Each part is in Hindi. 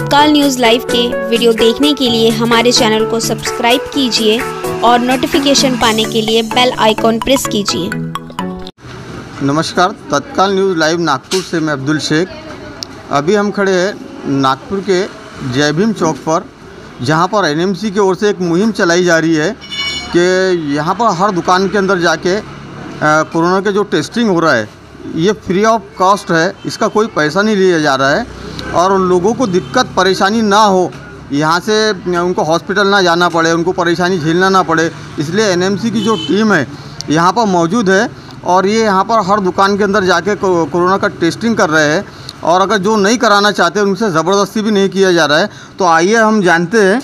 तत्काल न्यूज़ लाइव के वीडियो देखने के लिए हमारे चैनल को सब्सक्राइब कीजिए और नोटिफिकेशन पाने के लिए बेल आइकॉन प्रेस कीजिए। नमस्कार, तत्काल न्यूज़ लाइव नागपुर से मैं अब्दुल शेख। अभी हम खड़े हैं नागपुर के जय भीम चौक पर, जहां पर एनएमसी की ओर से एक मुहिम चलाई जा रही है कि यहां पर हर दुकान के अंदर जाके कोरोना के जो टेस्टिंग हो रहा है ये फ्री ऑफ कॉस्ट है, इसका कोई पैसा नहीं लिया जा रहा है और लोगों को दिक्कत परेशानी ना हो, यहाँ से उनको हॉस्पिटल ना जाना पड़े, उनको परेशानी झेलना ना पड़े, इसलिए एनएमसी की जो टीम है यहाँ पर मौजूद है और ये यहाँ पर हर दुकान के अंदर जाके कोरोना का टेस्टिंग कर रहे हैं। और अगर जो नहीं कराना चाहते उनसे ज़बरदस्ती भी नहीं किया जा रहा है। तो आइए हम जानते हैं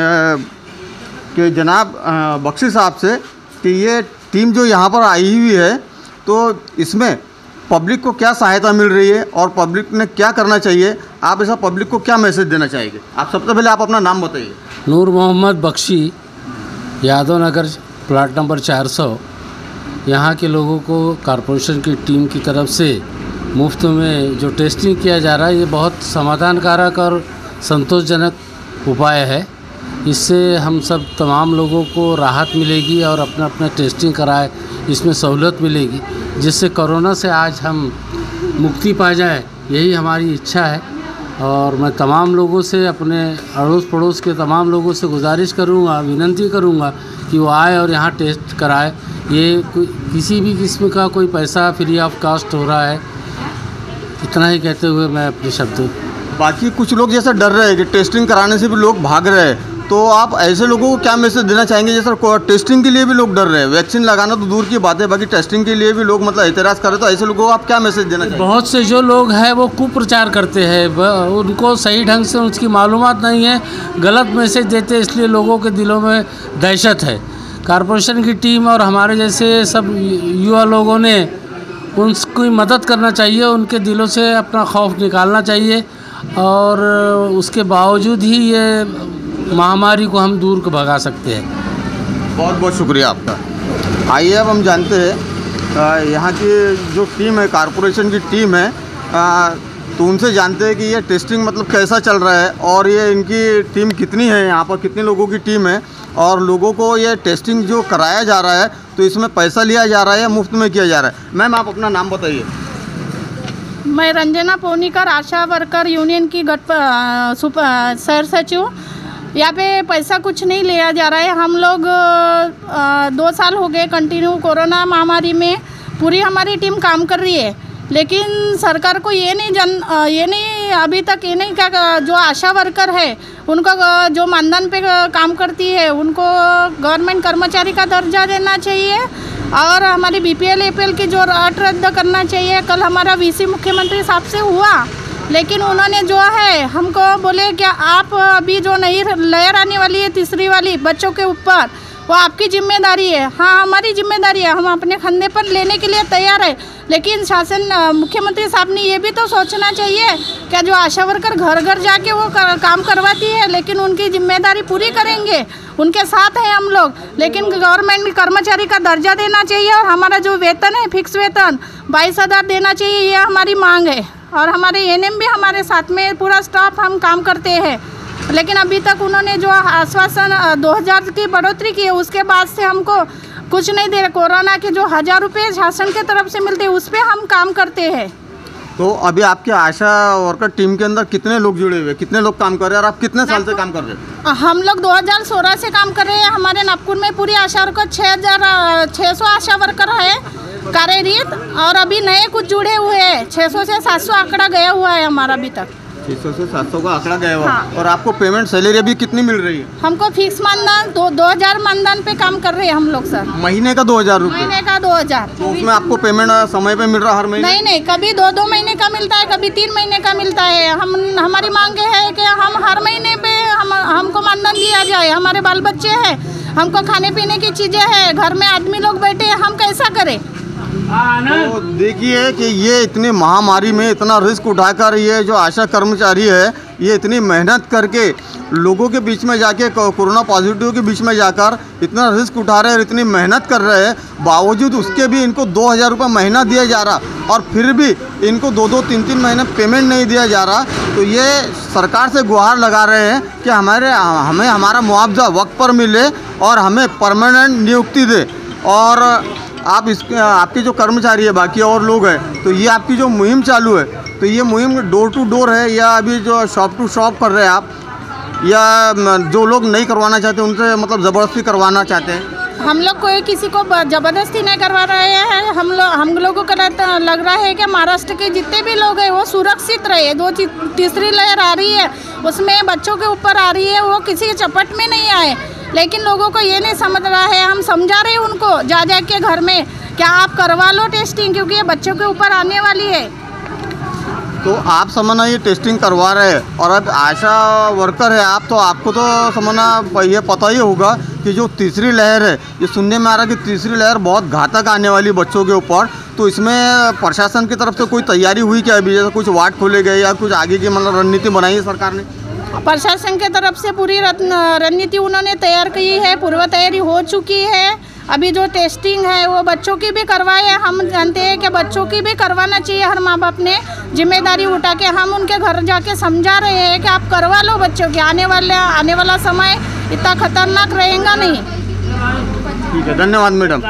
कि जनाब बख्शी साहब से कि ये टीम जो यहाँ पर आई हुई है तो इसमें पब्लिक को क्या सहायता मिल रही है और पब्लिक ने क्या करना चाहिए, आप ऐसा पब्लिक को क्या मैसेज देना चाहेंगे? आप सबसे पहले आप अपना नाम बताइए। Noor Mohammad Bakshi, Yadav Nagar, plot number 400। यहाँ के लोगों को कॉरपोरेशन की टीम की तरफ से मुफ्त में जो टेस्टिंग किया जा रहा है ये बहुत समाधानकारक और संतोषजनक उपाय है। इससे हम सब तमाम लोगों को राहत मिलेगी और अपना अपना टेस्टिंग कराए, इसमें सहूलत मिलेगी, जिससे कोरोना से आज हम मुक्ति पा जाए, यही हमारी इच्छा है। और मैं तमाम लोगों से, अपने अड़ोस पड़ोस के तमाम लोगों से गुजारिश करूँगा, विनती करूँगा कि वो आए और यहाँ टेस्ट कराए। ये किसी भी किस्म का कोई पैसा फ्री ऑफ कॉस्ट हो रहा है। इतना ही कहते हुए मैं अपने शब्द। बाकी कुछ लोग जैसे डर रहे हैं कि टेस्टिंग कराने से भी लोग भाग रहे हैं, तो आप ऐसे लोगों को क्या मैसेज देना चाहेंगे? जैसे टेस्टिंग के लिए भी लोग डर रहे हैं, वैक्सीन लगाना तो दूर की बात है, बाकी टेस्टिंग के लिए भी लोग मतलब एतराज़ कर रहे हैं, तो ऐसे लोगों को आप क्या मैसेज देना चाहेंगे? बहुत से जो लोग हैं वो कुप्रचार करते हैं, उनको सही ढंग से उसकी मालूमात नहीं है, गलत मैसेज देते हैं, इसलिए लोगों के दिलों में दहशत है। कॉरपोरेशन की टीम और हमारे जैसे सब युवा लोगों ने उनकी मदद करना चाहिए, उनके दिलों से अपना खौफ निकालना चाहिए और उसके बावजूद ही ये महामारी को हम दूर भगा सकते हैं। बहुत बहुत शुक्रिया आपका। आइए अब हम जानते हैं यहाँ की जो टीम है, कॉरपोरेशन की टीम है, तो उनसे जानते हैं कि ये टेस्टिंग मतलब कैसा चल रहा है और ये इनकी टीम कितनी है, यहाँ पर कितने लोगों की टीम है और लोगों को ये टेस्टिंग जो कराया जा रहा है तो इसमें पैसा लिया जा रहा है या मुफ्त में किया जा रहा है? मैम आप अपना नाम बताइए। मैं रंजना पोनीकर, आशा वर्कर यूनियन की शहर सचिव। यहाँ पे पैसा कुछ नहीं लिया जा रहा है। हम लोग 2 साल हो गए कंटिन्यू कोरोना महामारी में पूरी हमारी टीम काम कर रही है, लेकिन सरकार को ये नहीं अभी तक ये नहीं क्या, जो आशा वर्कर है उनको जो मानधन पे काम करती है उनको गवर्नमेंट कर्मचारी का दर्जा देना चाहिए और हमारी BPL APL की जो अट रद्द करना चाहिए। कल हमारा VC मुख्यमंत्री साहब से हुआ, लेकिन उन्होंने जो है हमको बोले कि आप अभी जो नई लहर आने वाली है तीसरी वाली बच्चों के ऊपर, वो आपकी जिम्मेदारी है। हाँ, हमारी जिम्मेदारी है, हम अपने कंधे पर लेने के लिए तैयार है, लेकिन शासन मुख्यमंत्री साहब ने ये भी तो सोचना चाहिए कि जो आशा वर्कर घर घर जाके वो काम करवाती है, लेकिन उनकी जिम्मेदारी पूरी करेंगे, उनके साथ हैं हम लोग, लेकिन गवर्नमेंट कर्मचारी का दर्जा देना चाहिए और हमारा जो वेतन है फिक्स वेतन 22,000 देना चाहिए, ये हमारी मांग है। और हमारे NM भी हमारे साथ में पूरा स्टाफ हम काम करते हैं, लेकिन अभी तक उन्होंने जो आश्वासन 2000 की बढ़ोतरी की है उसके बाद से हमको कुछ नहीं दे रहे। कोरोना के जो 1000 रुपये शासन की तरफ से मिलते हैं उस पर हम काम करते हैं। तो अभी आपके आशा वर्कर टीम के अंदर कितने लोग जुड़े हुए, कितने लोग काम कर रहे हैं और आप कितने साल से काम कर रहे हैं? हम लोग 2016 से काम कर रहे हैं। हमारे नागपुर में पूरी आशा वर्कर 600 आशा वर्कर है कार्यरत और अभी नए कुछ जुड़े हुए हैं। 600 से 700 आंकड़ा गया हुआ है हमारा अभी तक। 600 से 700 का आंकड़ा गया हुआ। हाँ। और आपको पेमेंट सैलरी अभी कितनी मिल रही है? हमको फिक्स मानधन 2000 मानधन पे काम कर रहे हैं हम लोग सर। महीने का 2000 रुपये? महीने का 2000। तो उसमें आपको पेमेंट समय पे मिल रहा हर महीने? नहीं, कभी 2 महीने का मिलता है, कभी 3 महीने का मिलता है। हमारी मांग है कि हम हर महीने पे हमको मानधन दिया जाए। हमारे बाल बच्चे हैं, हमको खाने पीने की चीज़ें हैं, घर में आदमी लोग बैठे हैं, हम कैसा करें? तो देखिए कि ये इतनी महामारी में इतना रिस्क उठाकर ये जो आशा कर्मचारी है ये इतनी मेहनत करके लोगों के बीच में जाके कोरोना पॉजिटिव के बीच में जाकर इतना रिस्क उठा रहे हैं, इतनी मेहनत कर रहे हैं, बावजूद उसके भी इनको 2000 रुपये महीना दिया जा रहा और फिर भी इनको 2-2, 3-3 महीने पेमेंट नहीं दिया जा रहा। तो ये सरकार से गुहार लगा रहे हैं कि हमें हमारा मुआवजा वक्त पर मिले और हमें परमानेंट नियुक्ति दे। और आपके जो कर्मचारी है बाकी और लोग हैं, तो ये आपकी जो मुहिम चालू है, तो ये मुहिम डोर टू डोर है या अभी जो शॉप टू शॉप कर रहे हैं आप, या जो लोग नहीं करवाना चाहते उनसे मतलब ज़बरदस्ती करवाना चाहते हैं? हम लोग कोई किसी को ज़बरदस्ती नहीं करवा रहे हैं। हम लोगों को लग रहा है कि महाराष्ट्र के जितने भी लोग हैं वो सुरक्षित रहे। तीसरी लहर आ रही है उसमें बच्चों के ऊपर आ रही है, वो किसी के चपट में नहीं आए। लेकिन लोगों को ये नहीं समझ रहा है, हम समझा रहे हैं उनको जा के घर में क्या आप करवा लो टेस्टिंग, क्योंकि ये बच्चों के ऊपर आने वाली है। तो आप समझना ये टेस्टिंग करवा रहे हैं और अब आशा वर्कर है आप, तो आपको तो समझना ये पता ही होगा कि जो तीसरी लहर है, ये सुनने में आ रहा है कि तीसरी लहर बहुत घातक आने वाली बच्चों के ऊपर। तो इसमें प्रशासन की तरफ से कोई तैयारी हुई क्या अभी, जैसे कुछ वार्ड खोले गए या कुछ आगे की मतलब रणनीति बनाई है सरकार ने? प्रशासन के तरफ से पूरी रणनीति उन्होंने तैयार की है, पूर्व तैयारी हो चुकी है। अभी जो टेस्टिंग है वो बच्चों की भी करवाए। हम जानते हैं कि बच्चों की भी करवाना चाहिए, हर माँ बाप ने जिम्मेदारी उठा के हम उनके घर जाके समझा रहे हैं कि आप करवा लो बच्चों के, आने वाला समय इतना खतरनाक रहेगा नहीं। ठीक है, धन्यवाद मैडम।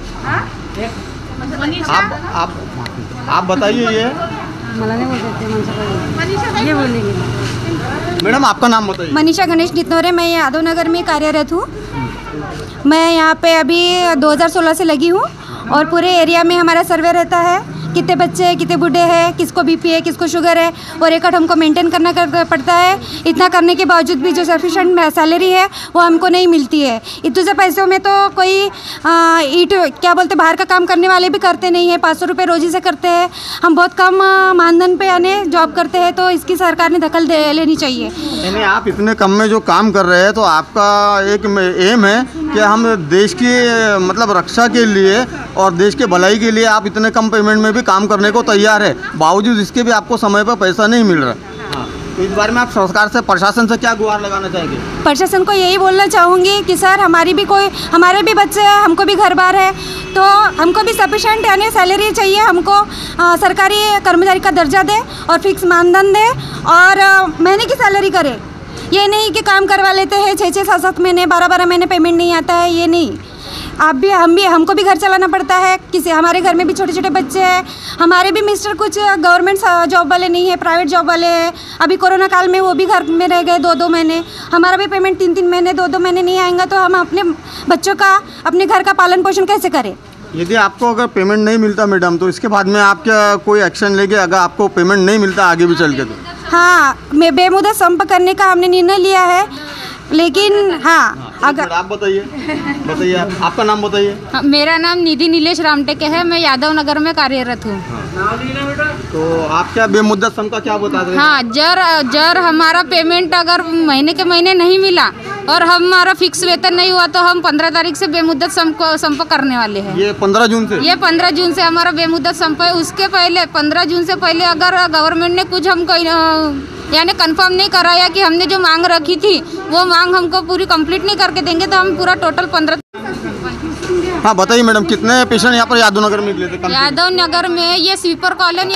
आप बताइए ये मैडम आपका नाम बताइए। मनीषा गणेश नितनौरे, मैं यादव नगर में कार्यरत हूँ। मैं यहाँ पे अभी 2016 से लगी हूँ और पूरे एरिया में हमारा सर्वे रहता है, कितने बच्चे हैं, कितने बूढ़े हैं, किसको बीपी है, किसको शुगर है, और एक हमको मेंटेन करना पड़ता है। इतना करने के बावजूद भी जो सफिशेंट सैलरी है वो हमको नहीं मिलती है। इतने से पैसों में तो कोई क्या बोलते बाहर का काम करने वाले भी करते नहीं है, 500 रुपये रोजी से करते हैं। हम बहुत कम मानधन पे आने जॉब करते हैं, तो इसकी सरकार ने दखल लेनी चाहिए। यानी आप इतने कम में जो काम कर रहे हैं, तो आपका एक एम है कि हम देश की मतलब रक्षा के लिए और देश के भलाई के लिए आप इतने कम पेमेंट में भी काम करने को तैयार है, बावजूद इसके भी आपको समय पर पैसा नहीं मिल रहा। हाँ, तो इस बारे में आप सरकार से, प्रशासन से क्या गुहार लगाना चाहेंगे? प्रशासन को यही बोलना चाहूँगी कि सर हमारे भी बच्चे हैं, हमको भी घर बार है, तो हमको भी सफिशेंट यानी सैलरी चाहिए। हमको सरकारी कर्मचारी का दर्जा दे और फिक्स मानधन दे और महीने की सैलरी करे। ये नहीं कि काम करवा लेते हैं 6-6, 7-7 महीने, 12-12 महीने पेमेंट नहीं आता है, ये नहीं। हमको भी घर चलाना पड़ता है, हमारे घर में भी छोटे छोटे बच्चे हैं। हमारे भी मिस्टर कुछ गवर्नमेंट जॉब वाले नहीं है, प्राइवेट जॉब वाले हैं। अभी कोरोना काल में वो भी घर में रह गए 2-2 महीने। हमारा भी पेमेंट 3-3 महीने, 2-2 महीने नहीं आएगा, तो हम अपने बच्चों का, अपने घर का पालन पोषण कैसे करें? यदि आपको अगर पेमेंट नहीं मिलता मैडम, तो इसके बाद में आप क्या कोई एक्शन लेंगे अगर आपको पेमेंट नहीं मिलता आगे भी चल के? तो हाँ, मैं बेमुदत संपर्क करने का हमने निर्णय लिया है, लेकिन हाँ अगर आप बताइए आपका नाम बताइए। मेरा नाम निधि नीलेश रामटेके है, मैं यादव नगर में कार्यरत हूँ। तो आप क्या बेमुद्दत सम का क्या बता रहे हैं? हाँ, जर हमारा पेमेंट अगर महीने के महीने नहीं मिला और हमारा फिक्स वेतन नहीं हुआ, तो हम 15 तारीख से बेमुद्दत संप करने वाले हैं। ये 15 जून से? ये 15 जून से हमारा बेमुद्दत संप है। उसके पहले 15 जून से पहले अगर गवर्नमेंट ने कुछ हमको यानी कंफर्म नहीं कराया कि हमने जो मांग रखी थी वो मांग हमको पूरी कंप्लीट नहीं करके देंगे, तो हम पूरा टोटल 15। हाँ बताइए मैडम, कितने पेशेंट यहाँ पर यादव नगर में निकले थे? यादव नगर में ये स्वीपर कॉलोनी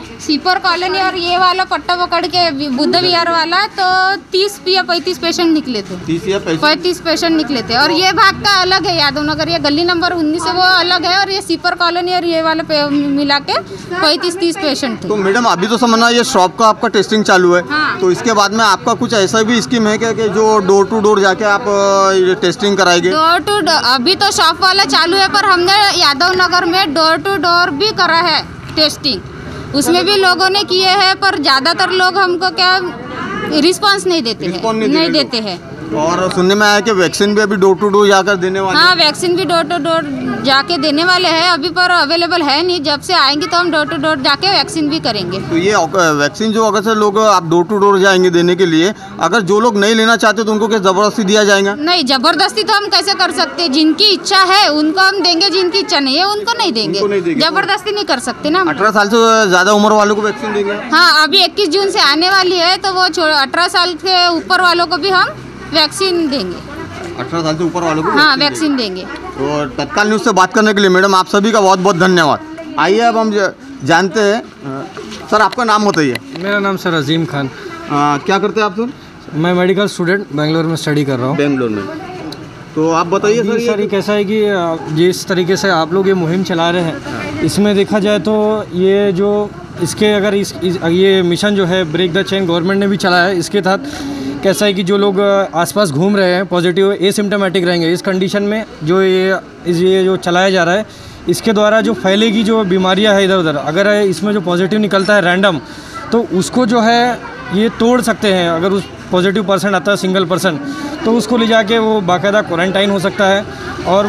और ये वाला पट्टा पकड़ के बुद्ध विहार वाला, तो 30 या 35 पेशेंट निकले थे। 30 या 35 पेशेंट निकले थे। और ये भाग का अलग है, यादव नगर ये गली नंबर 19 है वो अलग है, और ये स्वीपर कॉलोनी और ये वाला मिला के 35-30 पेशेंट थे। तो मैडम अभी तो समझना ये शॉप का आपका टेस्टिंग चालू है। हाँ। तो इसके बाद में आपका कुछ ऐसा भी स्कीम है क्या कि जो डोर टू डोर जाके आप टेस्टिंग कराएंगे? डोर टू डोर अभी तो शॉप वाला चालू है, पर हमने यादव नगर में डोर टू डोर भी करा है टेस्टिंग, उसमें भी लोगों ने किए हैं, पर ज़्यादातर लोग हमको क्या रिस्पांस नहीं देते हैं। और सुनने में आया कि वैक्सीन भी अभी डोर टू डोर जाकर देने वाले हाँ, वैक्सीन भी डोर टू डोर जाके देने वाले हैं अभी, पर अवेलेबल है नहीं। जब से आएंगे तो हम डोर टू डोर जाके वैक्सीन भी करेंगे। तो ये वैक्सीन जो अगर से लोग आप डोर टू डोर जाएंगे देने के लिए, अगर जो लोग नहीं लेना चाहते तो उनको क्या ज़बरदस्ती दिया जाएगा? नहीं, ज़बरदस्ती तो हम कैसे कर सकते हैं। जिनकी इच्छा है उनको हम देंगे, जिनकी इच्छा नहीं है उनको नहीं देंगे। ज़बरदस्ती नहीं कर सकते ना। 18 साल से ज़्यादा उम्र वालों को वैक्सीन देंगे? हाँ, अभी 21 जून से आने वाली है, तो वो 18 साल के ऊपर वालों को भी हम वैक्सीन देंगे। 18 साल से ऊपर वालों को? हाँ, वैक्सीन देंगे। तो तत्काल न्यूज़ से बात करने के लिए मैडम आप सभी का बहुत बहुत धन्यवाद। आइए अब हम जानते हैं, सर आपका नाम बताइए। मेरा नाम सर अजीम खान। क्या करते हैं आप सर? मैं मेडिकल स्टूडेंट बेंगलोर में स्टडी कर रहा हूँ। बेंगलोर में। तो आप बताइए सर, ये कैसा है कि जिस तरीके से आप लोग ये मुहिम चला रहे हैं, इसमें देखा जाए तो ये जो इसके अगर ये मिशन जो है ब्रेक द चेन गवर्नमेंट ने भी चलाया है, इसके तहत कैसा है कि जो लोग आसपास घूम रहे हैं पॉजिटिव एसिम्प्टोमेटिक रहेंगे इस कंडीशन में, जो ये जो चलाया जा रहा है, इसके द्वारा जो फैलेगी जो बीमारियां है इधर उधर, अगर इसमें जो पॉजिटिव निकलता है रैंडम, तो उसको जो है ये तोड़ सकते हैं। अगर उस पॉजिटिव पर्सन आता है सिंगल पर्सन, तो उसको ले जाके वो बाकायदा क्वारंटाइन हो सकता है और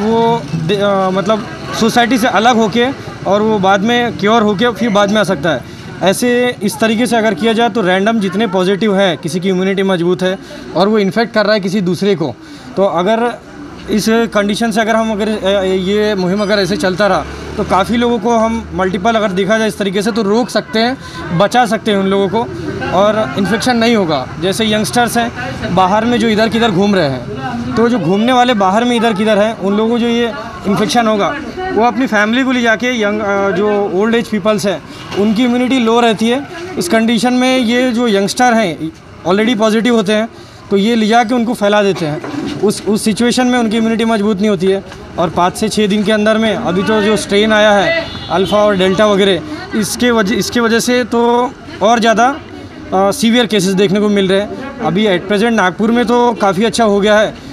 वो मतलब सोसाइटी से अलग होके और वो बाद में क्योर होके फिर बाद में आ सकता है। ऐसे इस तरीके से अगर किया जाए तो रैंडम जितने पॉजिटिव हैं, किसी की इम्यूनिटी मजबूत है और वो इन्फेक्ट कर रहा है किसी दूसरे को, तो अगर इस कंडीशन से अगर ये मुहिम अगर ऐसे चलता रहा तो काफ़ी लोगों को हम मल्टीपल अगर देखा जाए इस तरीके से तो रोक सकते हैं, बचा सकते हैं उन लोगों को और इन्फेक्शन नहीं होगा। जैसे यंगस्टर्स हैं बाहर में जो इधर किधर घूम रहे हैं, तो जो घूमने वाले बाहर में इधर किधर हैं उन लोगों को जो ये इन्फेक्शन होगा वो अपनी फैमिली को ले जाके जो ओल्ड एज पीपल्स हैं उनकी इम्यूनिटी लो रहती है। इस कंडीशन में ये जो यंगस्टर हैं ऑलरेडी पॉजिटिव होते हैं तो ये ले जाके उनको फैला देते हैं। उस सिचुएशन में उनकी इम्यूनिटी मजबूत नहीं होती है और 5 से 6 दिन के अंदर में अभी तो जो स्ट्रेन आया है अल्फ़ा और डेल्टा वगैरह, इसके वजह से तो और ज़्यादा सीवियर केसेस देखने को मिल रहे हैं। अभी एट प्रेजेंट नागपुर में तो काफ़ी अच्छा हो गया है,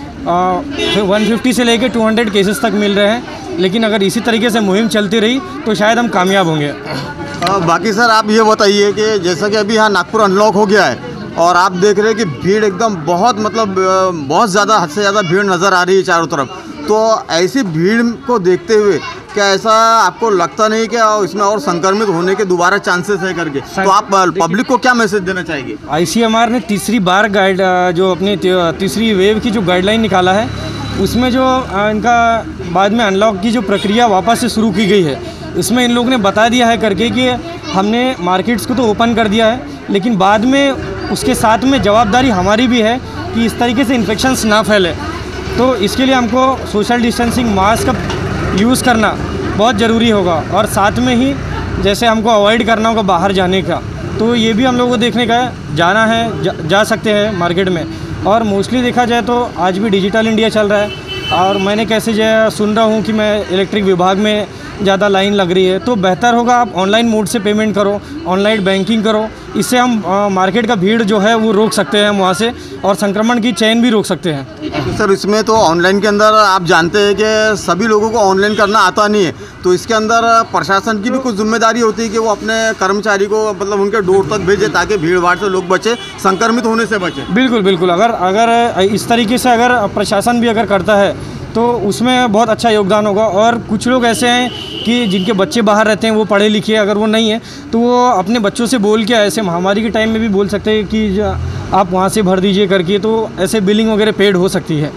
150 से लेके 200 केसेस तक मिल रहे हैं, लेकिन अगर इसी तरीके से मुहिम चलती रही तो शायद हम कामयाब होंगे। बाकी सर आप ये बताइए कि जैसा कि अभी यहाँ नागपुर अनलॉक हो गया है और आप देख रहे हैं कि भीड़ एकदम बहुत बहुत ज़्यादा, हद से ज़्यादा भीड़ नज़र आ रही है चारों तरफ, तो ऐसी भीड़ को देखते हुए क्या ऐसा आपको लगता नहीं कि इसमें और संक्रमित होने के दोबारा चांसेस है करके? तो आप पब्लिक को क्या मैसेज देना चाहेंगे? ICMR ने तीसरी बार जो अपनी तीसरी वेव की जो गाइडलाइन निकाला है उसमें जो इनका बाद में अनलॉक की जो प्रक्रिया वापस से शुरू की गई है, इसमें इन लोगों ने बता दिया है करके कि हमने मार्केट्स को तो ओपन कर दिया है, लेकिन बाद में उसके साथ में जवाबदारी हमारी भी है कि इस तरीके से इन्फेक्शंस ना फैले। तो इसके लिए हमको सोशल डिस्टेंसिंग, मास्क का यूज़ करना बहुत ज़रूरी होगा और साथ में ही जैसे हमको अवॉइड करना होगा बाहर जाने का, तो ये भी हम लोगों को देखने का है। जाना है जा सकते हैं मार्केट में, और मोस्टली देखा जाए तो आज भी डिजिटल इंडिया चल रहा है और मैंने कैसे जो सुन रहा हूँ कि मैं इलेक्ट्रिक विभाग में ज़्यादा लाइन लग रही है, तो बेहतर होगा आप ऑनलाइन मोड से पेमेंट करो, ऑनलाइन बैंकिंग करो। इससे हम मार्केट का भीड़ जो है वो रोक सकते हैं वहाँ से और संक्रमण की चेन भी रोक सकते हैं। सर इसमें तो ऑनलाइन के अंदर आप जानते हैं कि सभी लोगों को ऑनलाइन करना आता नहीं है, तो इसके अंदर प्रशासन की भी कुछ जिम्मेदारी होती है कि वो अपने कर्मचारी को मतलब उनके डोर तक भेजे ताकि भीड़ भाड़ से लोग बचे, संक्रमित होने से बचे। बिल्कुल बिल्कुल, अगर इस तरीके से अगर प्रशासन भी अगर करता है तो उसमें बहुत अच्छा योगदान होगा। और कुछ लोग ऐसे हैं कि जिनके बच्चे बाहर रहते हैं, वो पढ़े लिखे, अगर वो नहीं है तो वो अपने बच्चों से बोल के ऐसे महामारी के टाइम में भी बोल सकते हैं कि आप वहाँ से भर दीजिए करके, तो ऐसे बिलिंग वगैरह पेड हो सकती है।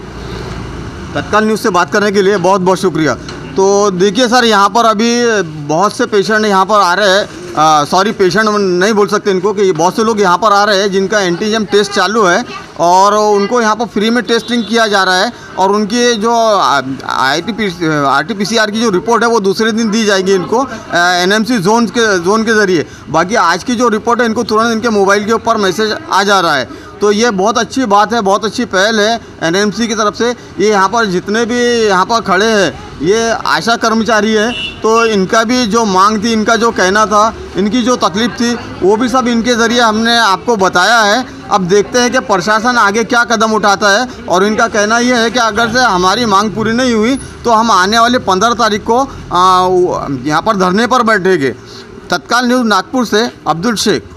तत्काल न्यूज़ से बात करने के लिए बहुत बहुत शुक्रिया। तो देखिए सर, यहाँ पर अभी बहुत से पेशेंट यहाँ पर आ रहे हैं, सॉरी पेशेंट नहीं बोल सकते इनको, कि बहुत से लोग यहाँ पर आ रहे हैं जिनका एंटीजन टेस्ट चालू है और उनको यहाँ पर फ्री में टेस्टिंग किया जा रहा है और उनकी जो RT-PCR की जो रिपोर्ट है वो दूसरे दिन दी जाएगी इनको NMC जोन के ज़रिए। बाकी आज की जो रिपोर्ट है इनको तुरंत इनके मोबाइल के ऊपर मैसेज आ जा रहा है, तो ये बहुत अच्छी बात है, बहुत अच्छी पहल है NMC की तरफ से। ये यहाँ पर जितने भी यहाँ पर खड़े हैं ये आशा कर्मचारी है, तो इनका भी जो मांग थी, इनका जो कहना था, इनकी जो तकलीफ़ थी, वो भी सब इनके ज़रिए हमने आपको बताया है। अब देखते हैं कि प्रशासन आगे क्या कदम उठाता है और इनका कहना ये है कि अगर से हमारी मांग पूरी नहीं हुई तो हम आने वाले 15 तारीख को यहाँ पर धरने पर बैठेंगे। तत्काल न्यूज़ नागपुर से अब्दुल शेख।